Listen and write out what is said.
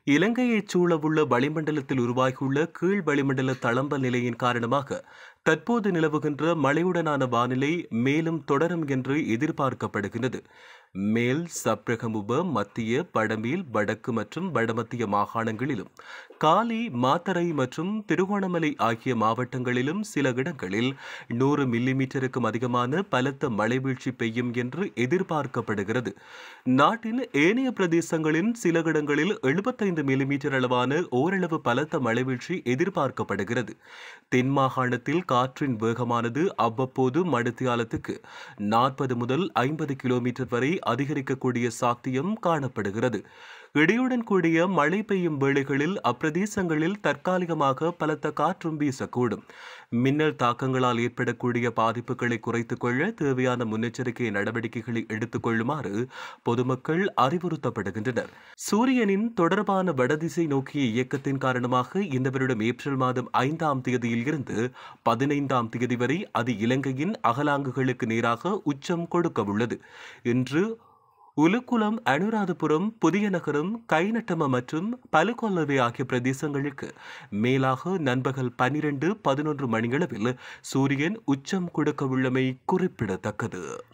இலங்கையைச் சூழவுள்ள வளிமண்டலத்தில் உருவாகியுள்ள கீழ் வளிமண்டல தளம்பல் நிலையின் காரணமாக தற்போது நிலவுகின்ற மழையுடனான வானிலை மேலும் தொடரும் என்று எதிர்பார்க்கப்படுகிறது. மேல் சப்ரகமுப, மத்திய, வடமேல், வடக்கு மற்றும் வடமத்திய மாகாணங்களிலும், காலி, மாத்தறை மற்றும் திருகோணமலை ஆகிய மாவட்டங்களிலும் சில இடங்களில் 100 மில்லிமீட்டருக்கும் அதிகமான பலத்த மழை வீழ்ச்சி பெய்யும் என்று எதிர்பார்க்கப்படுகிறது. நாட்டின் ஏனைய பிரதேசங்களின் சில இடங்களில் 75 மில்லிமீட்டர் அளவான ஓரளவு பலத்த மழை வீழ்ச்சி எதிர்பார்க்கப்படுகிறது. தென் மாகாணத்தில் காற்றின் வேகமானது அவ்வப்போது மணித்தியாலத்துக்கு 40 முதல் 50 கிலோமீட்டர் வரை அதிகரிக்கக்கூடிய சாத்தியம் காணப்படுகிறது. இடியுடன் கூடிய மழை பெய்யும் வேளைகளில் அப்பிரதேசங்களில் தற்காலிகமாக பலத்த காற்றும் வீசக்கூடும். மின்னல் தாக்கங்களால் ஏற்படக்கூடிய பாதிப்புகளை குறைத்துக் கொள்ள தேவையான முன்னெச்சரிக்கை நடவடிக்கைகளை எடுத்துக் கொள்ளுமாறு பொதுமக்கள் அறிவுறுத்தப்படுகின்றனர். சூரியனின் தொடர்பான வடதிசை நோக்கிய இயக்கத்தின் காரணமாக இந்த வருடம் ஏப்ரல் மாதம் 5ஆம் தேதியில் இருந்து 15ஆம் தேதி வரை அது இலங்கையின் அகலாங்குகளுக்கு நேராக உச்சம் கொடுக்க உள்ளது. இன்று உலுக்குளம், அனுராதபுரம், புதிய நகரம், கைநட்டம மற்றும் பலுகொல்லவை ஆகிய பிரதேசங்களுக்கு மேலாக நண்பகல் 12-11 மணியளவில் சூரியன் உச்சம் கொடுக்க உள்ளமை குறிப்பிடத்தக்கது.